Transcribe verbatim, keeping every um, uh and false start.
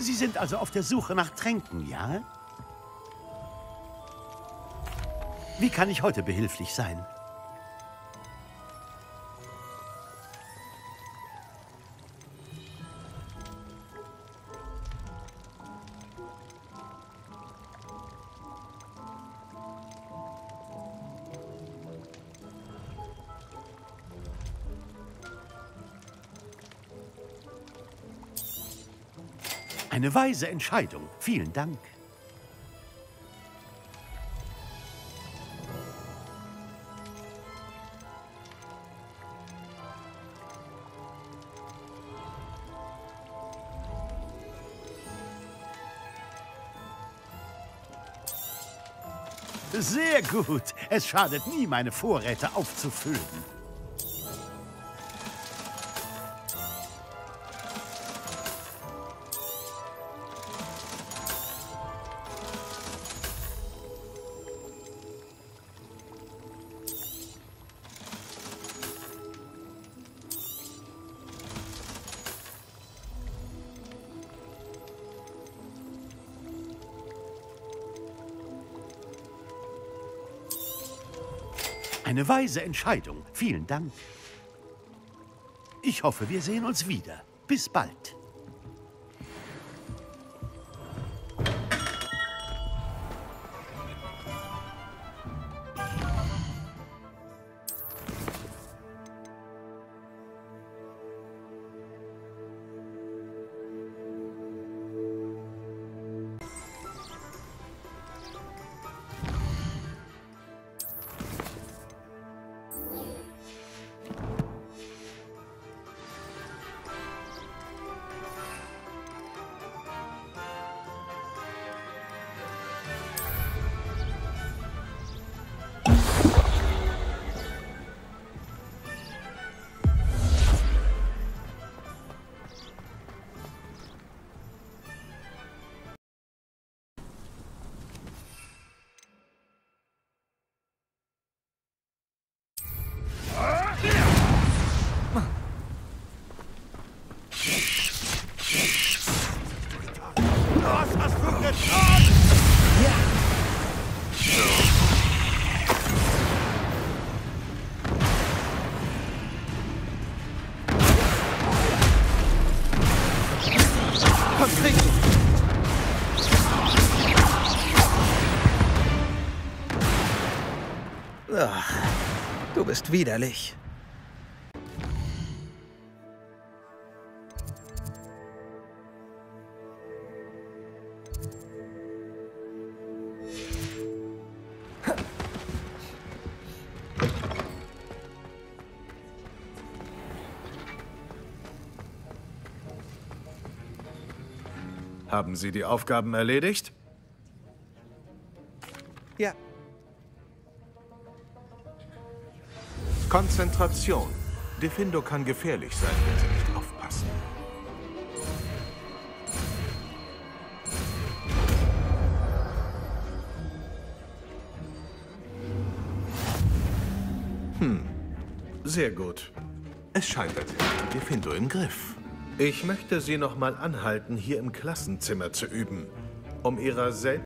Sie sind also auf der Suche nach Tränken, ja? Wie kann ich heute behilflich sein? Eine weise Entscheidung. Vielen Dank. Sehr gut. Es schadet nie, meine Vorräte aufzufüllen. Eine weise Entscheidung. Vielen Dank. Ich hoffe, wir sehen uns wieder. Bis bald. Was hast du getan? Ja. Komm, trinken! Ach, du bist widerlich. Haben Sie die Aufgaben erledigt? Ja. Konzentration. Diffindo kann gefährlich sein, wenn Sie nicht aufpassen. Hm, sehr gut. Es scheint, als hätte die Diffindo im Griff. Ich möchte Sie noch mal anhalten, hier im Klassenzimmer zu üben, um Ihrer selbst